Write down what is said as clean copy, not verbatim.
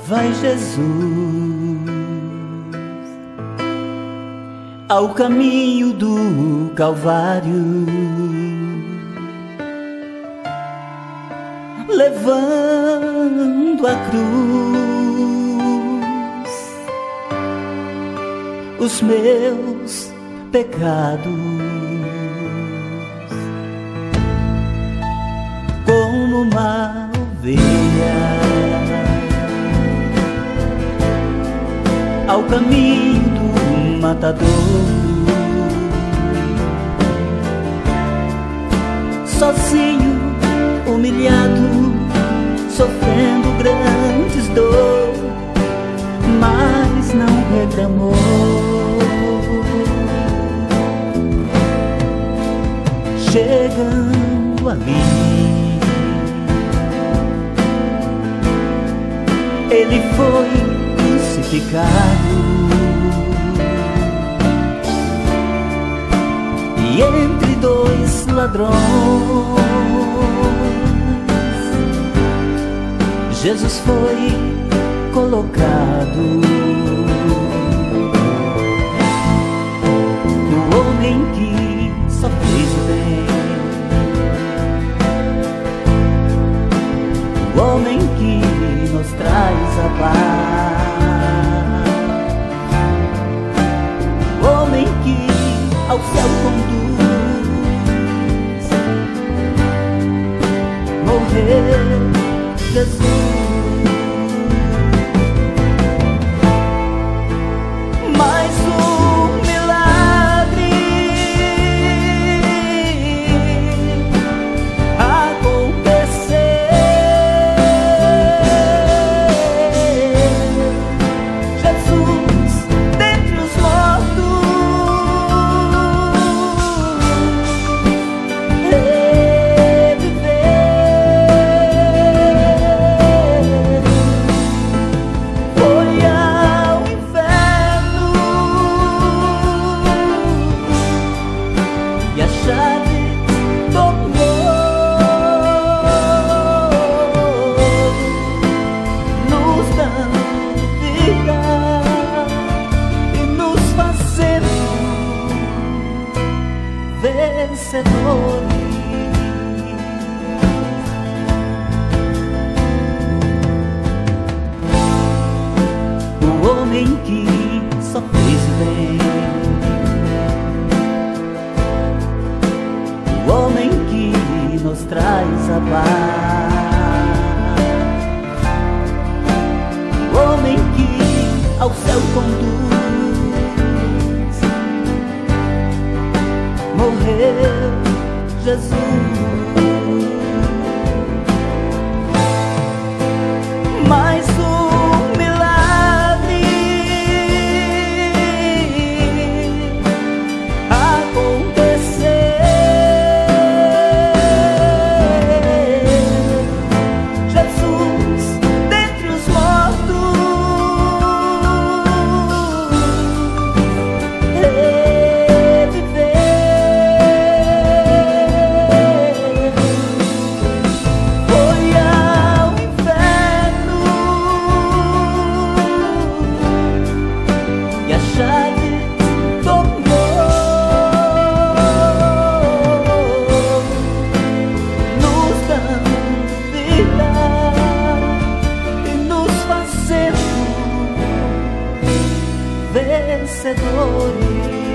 Vai Jesus ao caminho do Calvário, levando a cruz os meus pecados. Como uma ovelha ao caminho do matadouro, sozinho, humilhado, sofrendo grandes dor, mas não reclamou. Chegando ali, ele foi crucificado, e entre dois ladrões Jesus foi colocado. O homem que só fez o bem, o homem que nos traz a paz, o homem que ao céu conduz, morreu Jesus. Mais um milagre aconteceu. Jesus dentre os mortos reviveu. Foi ao inferno e a chave tomou, nos dando vida e nos fazendo vencedores. O homem que só fez o bem, o homem que nos traz a paz, o homem que ao céu conduz, morreu Jesus. Mais um milagre aconteceu. Jesus dentre os mortos reviveu. Foi ao inferno e a chave tomou, nos dando vida e nos fazendo vencedores.